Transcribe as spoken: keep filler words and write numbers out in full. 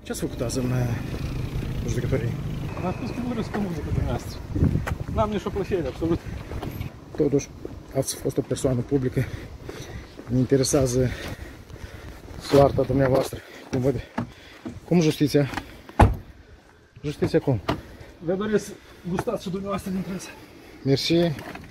Ce ați făcut azi în judecătorie? Am spus că nu răspund cu dumneavoastră. N-am nicio plăcere, absolut. Totuși, ați fost o persoană publică. Ne interesează soarta dumneavoastră. Cum văd? Cum justiția? Justiția cum? Vă doresc gustați și dumneavoastră din presă. Mersi.